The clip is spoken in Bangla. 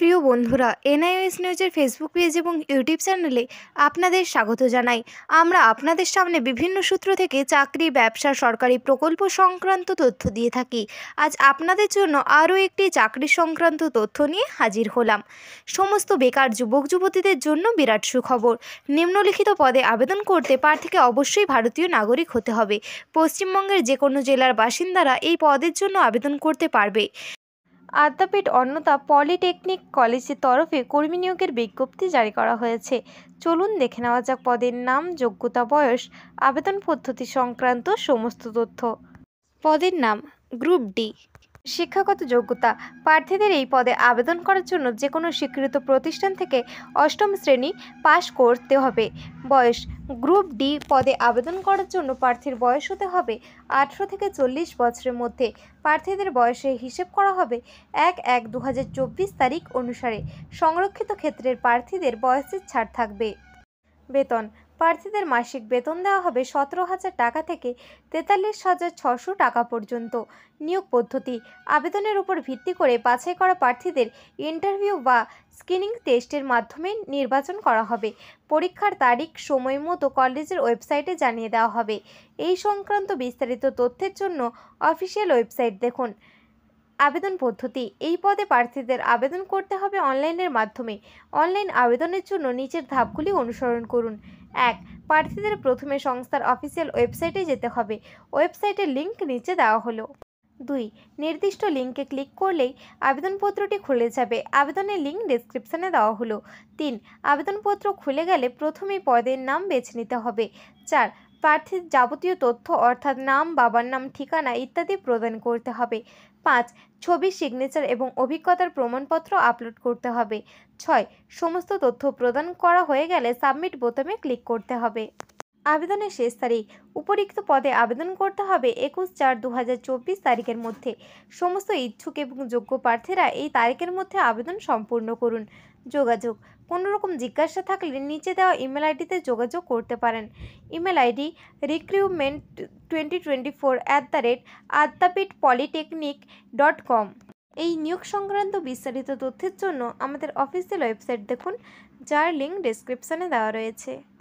প্রিয় বন্ধুরা, এনআইওএস নিউজের ফেসবুক পেজ এবং ইউটিউব চ্যানেলে আপনাদের স্বাগত জানাই। আমরা আপনাদের সামনে বিভিন্ন সূত্র থেকে চাকরি, ব্যবসা, সরকারি প্রকল্প সংক্রান্ত তথ্য দিয়ে থাকি। আজ আপনাদের জন্য আরও একটি চাকরি সংক্রান্ত তথ্য নিয়ে হাজির হলাম। সমস্ত বেকার যুবক যুবতীদের জন্য বিরাট সুখবর। নিম্নলিখিত পদে আবেদন করতে প্রার্থীকে অবশ্যই ভারতীয় নাগরিক হতে হবে। পশ্চিমবঙ্গের যে কোনো জেলার বাসিন্দারা এই পদের জন্য আবেদন করতে পারবে। আদ্যাপীঠ অন্নদা পলিটেকনিক কলেজের তরফে কর্মী নিয়োগের বিজ্ঞপ্তি জারি করা হয়েছে। চলুন দেখে নেওয়া যাক পদের নাম, যোগ্যতা, বয়স, আবেদন পদ্ধতি সংক্রান্ত সমস্ত তথ্য। পদের নাম গ্রুপ ডি। শিক্ষাগত যোগ্যতা, প্রার্থীদের এই পদে আবেদন করার জন্য যে কোনো স্বীকৃত প্রতিষ্ঠান থেকে অষ্টম শ্রেণী পাশ করতে হবে। বয়স, গ্রুপ ডি পদে আবেদন করার জন্য প্রার্থীর বয়স হতে হবে 18 থেকে 40 বছরের মধ্যে। প্রার্থীদের বয়সের হিসেব করা হবে 1/1/2024 তারিখ অনুসারে। সংরক্ষিত ক্ষেত্রের প্রার্থীদের বয়সের ছাড় থাকবে। বেতন, প্রার্থীদের মাসিক বেতন দেওয়া হবে 17,000 টাকা থেকে 43,600 টাকা পর্যন্ত। নিয়োগ পদ্ধতি, আবেদনের উপর ভিত্তি করে বাছাই করা প্রার্থীদের ইন্টারভিউ বা স্ক্রিনিং টেস্টের মাধ্যমে নির্বাচন করা হবে। পরীক্ষার তারিখ সময় মতো কলেজের ওয়েবসাইটে জানিয়ে দেওয়া হবে। এই সংক্রান্ত বিস্তারিত তথ্যের জন্য অফিসিয়াল ওয়েবসাইট দেখুন। আবেদন পদ্ধতি, এই পদে প্রার্থীদের আবেদন করতে হবে অনলাইনের মাধ্যমে। অনলাইন আবেদনের জন্য নিচের ধাপগুলি অনুসরণ করুন। 1. প্রার্থীদের প্রথমে সংস্থার অফিসিয়াল ওয়েবসাইটে যেতে হবে। ওয়েবসাইটের লিঙ্ক নিচে দেওয়া হলো। 2. নির্দিষ্ট লিঙ্কে ক্লিক করলেই আবেদনপত্রটি খুলে যাবে। আবেদনের লিঙ্ক ডেসক্রিপশনে দেওয়া হলো। 3. আবেদনপত্র খুলে গেলে প্রথমেই পদের নাম বেছে নিতে হবে। 4. প্রার্থীর যাবতীয় তথ্য অর্থাৎ নাম, বাবার নাম, ঠিকানা ইত্যাদি প্রদান করতে হবে। 5. ছবি, সিগনেচার এবং অভিজ্ঞতার প্রমাণপত্র আপলোড করতে হবে। 6. সমস্ত তথ্য প্রদান করা হয়ে গেলে সাবমিট বোতামে ক্লিক করতে হবে। আবেদনের শেষ তারিখ, উপরিক্ত পদে আবেদন করতে হবে 21/4/2024 তারিখের মধ্যে। সমস্ত ইচ্ছুক এবং যোগ্য প্রার্থীরা এই তারিখের মধ্যে আবেদন সম্পূর্ণ করুন। যোগাযোগ, কোনো রকম জিজ্ঞাসা থাকলে নিচে দেওয়া ইমেল আইডিতে যোগাযোগ করতে পারেন। Email ID recruitment2024@addapitpolytechnic.com। এই নিয়োগ সংক্রান্ত বিস্তারিত তথ্যের জন্য আমাদের অফিসিয়াল ওয়েবসাইট দেখুন, যার লিঙ্ক ডেসক্রিপশনে দেওয়া রয়েছে।